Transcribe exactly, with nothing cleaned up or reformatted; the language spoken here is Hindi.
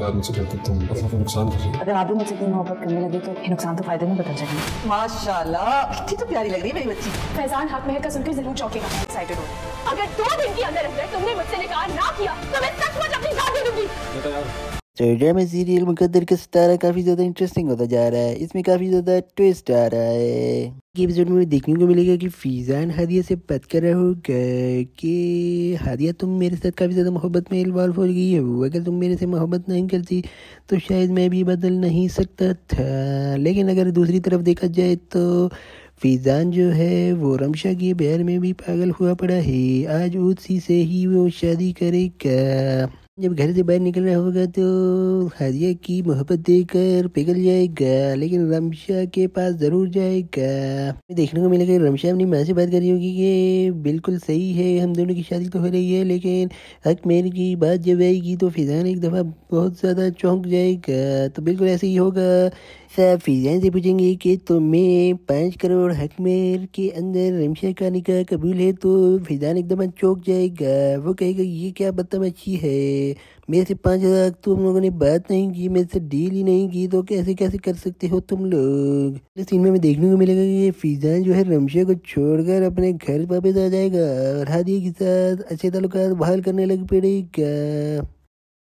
ताल्लुकात मुझसे कहकर तुम अपना को नुकसान कर रही हो। अगर आप भी मुझसे इतनी मोहब्बत करने लगे तो ये नुकसान तो फायदे में बदल जाएगा। माशाल्लाह, कितनी तो प्यारी लग रही है मेरी बच्ची। फैजान हक महक का सुनकर जरूर चौंकेगा। एक्साइटेड हो। अगर दो दिन के अंदर अंदर तुमने मुझसे निकाह ना किया तो मैं सचमुच अपनी जान दे दूंगी। बेटा यार तो ड्रामा सीरियल मुकद्दर का सितारा काफ़ी ज़्यादा इंटरेस्टिंग होता जा रहा है। इसमें काफ़ी ज़्यादा ट्विस्ट आ रहा है। कि एपिसोड में देखने को मिलेगा कि फीज़ान हादिया से बात कर रहा होगा कि हादिया तुम मेरे साथ काफ़ी ज़्यादा मोहब्बत में इन्वॉल्व हो गई हो, अगर तुम मेरे से मोहब्बत नहीं करती तो शायद मैं भी बदल नहीं सकता था। लेकिन अगर दूसरी तरफ देखा जाए तो फीज़ान जो है वो रमशा के प्यार में भी पागल हुआ पड़ा है। आज उसी से ही वो शादी करेगा। जब घर से बाहर निकल रहा होगा तो हादिया की मोहब्बत देखकर पिघल जाएगा, लेकिन रमशा के पास ज़रूर जाएगा। देखने को मिलेगा रमशा अपनी माँ से बात कर रही होगी कि बिल्कुल सही है, हम दोनों की शादी तो हो रही है, लेकिन हक मेरे की बात जब आएगी तो फीज़ान एक दफ़ा बहुत ज़्यादा चौंक जाएगा। तो बिल्कुल ऐसे ही होगा। सब फीज़ान से पूछेंगे कि तुम्हें पाँच करोड़ हक मेर के अंदर रमशा का निकाह कबूल है, तो फीज़ान एकदम चौंक जाएगा। वो कहेगा ये क्या बदतमीजी है, मेरे से पाँच हज़ार तुम लोगों ने बात नहीं की, मेरे से डील ही नहीं की, तो कैसे कैसे कर सकते हो तुम लोग। इस सीन में हमें देखने को मिलेगा कि फीज़ान जो है रमशा को छोड़कर अपने घर वापस आ जाएगा और हादिया के साथ अच्छे ताल्लुकात बहाल करने लग पड़ेगा।